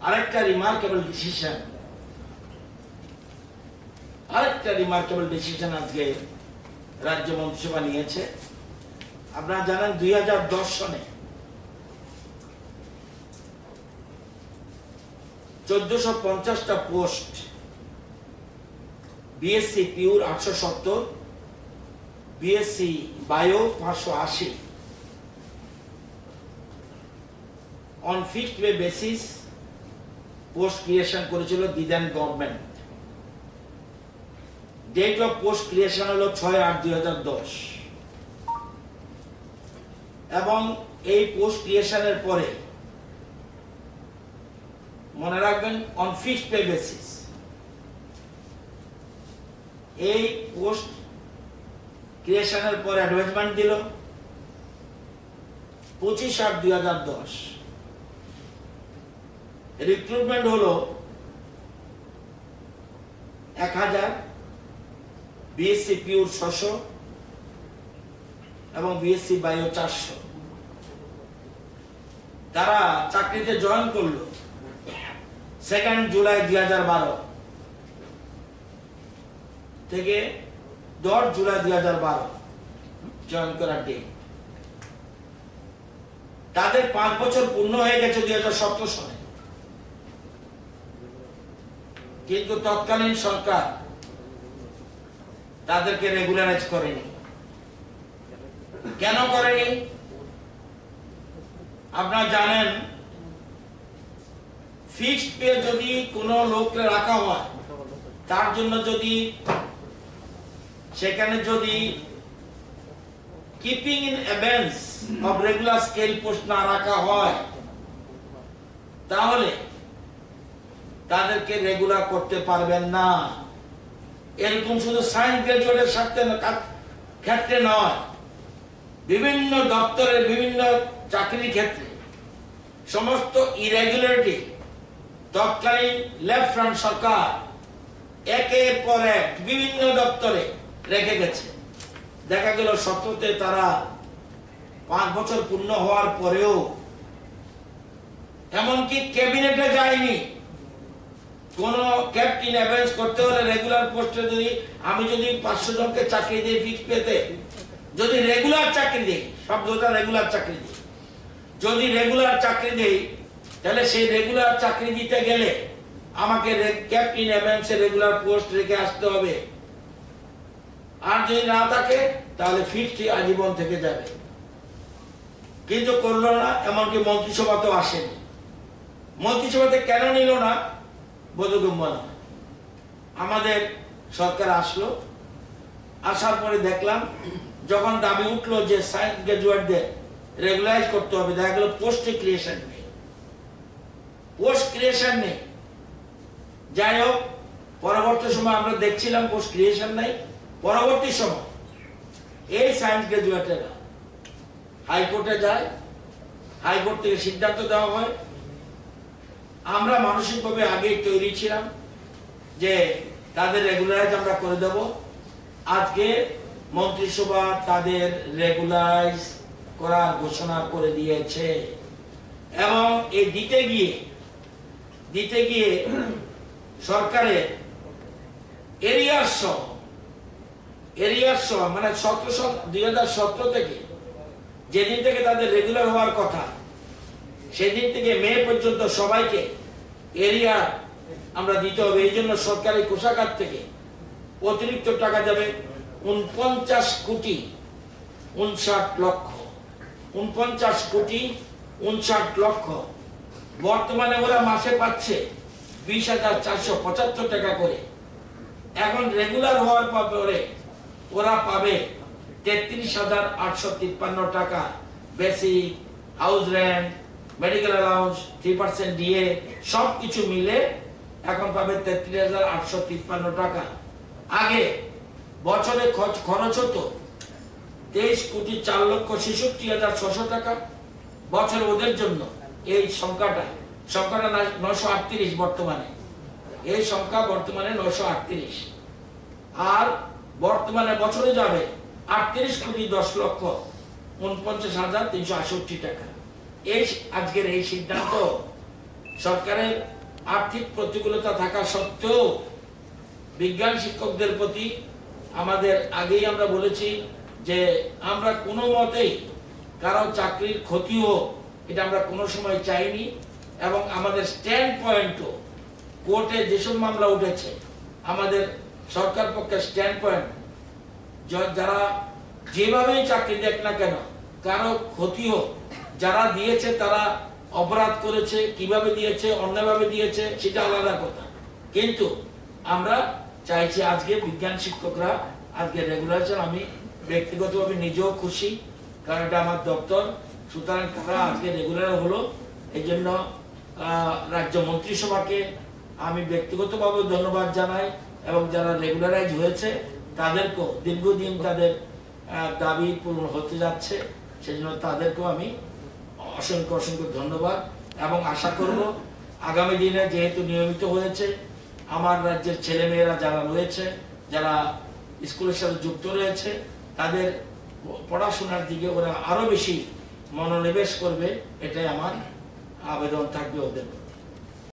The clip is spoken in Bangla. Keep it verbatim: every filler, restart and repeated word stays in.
আরেকটা রিমার্কেবল ডিসিশন আরেকটা রিমার্কেবল ডিসিশন আজকে রাজ্য মন্ত্রিসভা নিয়েছে। আপনারা জানেন দুই হাজার দশ সনে চোদ্দশো পঞ্চাশটা পোস্ট, বিএসসি পিউর আটশো সত্তর, বিএসসি বায়ো পাঁচশো আশি, on fixed pay basis post creation করেছিল দিদেন government. Date of post creation হলো ছয় আট দুই হাজার দশ এবং এই পোস্ট ক্রিয়েশনের পরে মনে রাখবেন অন ফিক্সড পে বেসিস এই পোস্ট ক্রিয়েশনের পর অ্যাডভার্টাইজমেন্ট দিল পঁচিশ আট দুই হাজার দশ। রিক্রুটমেন্ট হলো এক হাজার, বিএসসি পিউর ছশো এবং বিএসসি বায়ো চারশো। তারা চাকরিতে জয়েন করলো সেকেন্ড জুলাই দুই হাজার বারো থেকে দশ জুলাই দুই হাজার বারো জয়েন করার ডেট। তাদের পাঁচ বছর পূর্ণ হয়ে গেছে দুই হাজার সতেরো সালে, কিন্তু তৎকালীন সরকার তাদেরকে রেগুলারাইজ করেনি। কেন করেনি? আপনারা জানেন ফিক্সড পে যদি কোনো লোককে রাখা হয়, তার জন্য যদি সেখানে যদি keeping in abeyance of regular scale post না রাখা হয়, তাহলে তাদেরকে রেগুলার করতে পারবেন না। এরকম শুধু সায়েন্স গ্রাজুয়েটের সাথে ক্ষেত্রে নয়, বিভিন্ন দপ্তরের বিভিন্ন চাকরির ক্ষেত্রে সমস্ত ইরেগুলারিটি তৎকালীন লেফট ফ্রন্ট সরকার একের পর এক বিভিন্ন দপ্তরে রেখে গেছে। দেখা গেল সতেরোতে তারা পাঁচ বছর পূর্ণ হওয়ার পরেও এমনকি ক্যাবিনেটে যায়নি। কোন ক্যাপ্টেন অ্যাভেন্স করতে হলে রেগুলার পোস্টে যদি আমি যদি পাঁচশো জনকে চাকরি দিই ফিক্স পেতে, যদি রেগুলার চাকরি দিই, শব্দটা রেগুলার চাকরি দিই, যদি রেগুলার চাকরি দিই তাহলে সেই রেগুলার চাকরি দিতে গেলে আমাকে ক্যাপ্টেন অ্যাভেন্সে রেগুলার পোস্ট রেখে আসতে হবে। আর যদি না থাকে তাহলে ফিক্সড আজীবন থেকে যাবে। কিন্তু করলো না, এমনকি মন্ত্রিসভাতেও আসেনি। মন্ত্রিসভাতে কেন নিল না বোধগম্য না। আমাদের সরকার আসলো, আসার পরে দেখলাম যখন দাবি উঠলো যে সায়েন্স গ্রাজুয়েটদের রেগুলারাইজ করতে হবে, দেখা গেল পোস্ট ক্রিয়েশন নেই, পোস্ট ক্রিয়েশন নেই। যাই হোক, পরবর্তী সময় আমরা দেখছিলাম পোস্ট ক্রিয়েশন নেই। পরবর্তী সময় এই সায়েন্স গ্রাজুয়েটেরা হাইকোর্টে যায়, হাইকোর্ট থেকে সিদ্ধান্ত দেওয়া হয়। আমরা মানসিকভাবে আগে তৈরি ছিলাম যে তাদের রেগুলারাইজ আমরা করে দেব। আজকে মন্ত্রিসভা তাদের রেগুলারাইজ করার ঘোষণা করে দিয়েছে এবং এই দিতে গিয়ে দিতে গিয়ে সরকারের এরিয়ার সহ এরিয়ার সহ মানে সতেরোশো দুই হাজার সতেরো থেকে যেদিন থেকে তাদের রেগুলার হওয়ার কথা, সেদিন থেকে মে পর্যন্ত সবাইকে এরিয়া আমরা দিতে হবে। এই জন্য সরকারি কোষাগার থেকে অতিরিক্ত টাকা যাবে উনপঞ্চাশ কোটি উনষাট লক্ষ উনপঞ্চাশ কোটি উনষাট লক্ষ। বর্তমানে ওরা মাসে পাচ্ছে বিশ হাজার চারশো পঁচাত্তর টাকা করে। এখন রেগুলার হওয়ার পরে ওরা পাবে তেত্রিশ হাজার আটশো তিপ্পান্ন টাকা। Basic, house rent, medical allowance, three percent DA সবকিছু মিলে এখন পাবে তেত্রিশ হাজার আটশো তিপ্পান্ন টাকা। আগে বছরে খরচ হতো তেইশ কোটি চার লক্ষ ছেষট্টি হাজার ছশো টাকা বছর ওদের জন্য। এই সংখ্যাটা সংখ্যাটা নশো আটত্রিশ বর্তমানে, এই সংখ্যা বর্তমানে নশো আটত্রিশ। আর বর্তমানে বছরে যাবে আটত্রিশ কোটি দশ লক্ষ উনপঞ্চাশ হাজার তিনশো আষট্টি টাকা। এই আজকের এই সিদ্ধান্ত সরকারের আর্থিক প্রতিকূলতা থাকা সত্ত্বেও বিজ্ঞান শিক্ষকদের প্রতি আমাদের আগেই আমরা বলেছি যে আমরা কোনো মতেই কারো চাকরির ক্ষতি হোক এটা আমরা কোনো সময় চাইনি, এবং আমাদের স্ট্যান্ড পয়েন্টও কোর্টে যেসব মামলা উঠেছে আমাদের সরকার পক্ষের স্ট্যান্ড পয়েন্ট যারা যেভাবেই চাকরি দেখ না কেন কারো ক্ষতি হোক, যারা দিয়েছে তারা অপরাধ করেছে, কিভাবে দিয়েছে, অন্যভাবে দিয়েছে সেটা আলাদা কথা, কিন্তু আমরা চাইছি আজকে বিজ্ঞান শিক্ষকরা আজকে রেগুলার আছেন। আমি ব্যক্তিগতভাবে নিজেও খুশি, কারণ এটা আমার দপ্তর, সুতরাং তারা আজকে রেগুলার হলো। এই জন্য রাজ্য মন্ত্রিসভাকে আমি ব্যক্তিগতভাবে ধন্যবাদ জানাই, এবং যারা রেগুলারাইজ হয়েছে তাদেরকেও দীর্ঘদিন তাদের দাবি পূরণ হতে যাচ্ছে, সেজন্য তাদেরকেও আমি অসংখ্য অসংখ্য ধন্যবাদ, এবং আশা করব আগামী দিনে যেহেতু নিয়মিত হয়েছে আমার রাজ্যের ছেলেমেয়েরা যারা রয়েছে, যারা স্কুলের সাথে যুক্ত রয়েছে, তাদের পড়াশোনার দিকে ওরা আরো বেশি মনোনিবেশ করবে, এটাই আমার আবেদন থাকবে ওদের।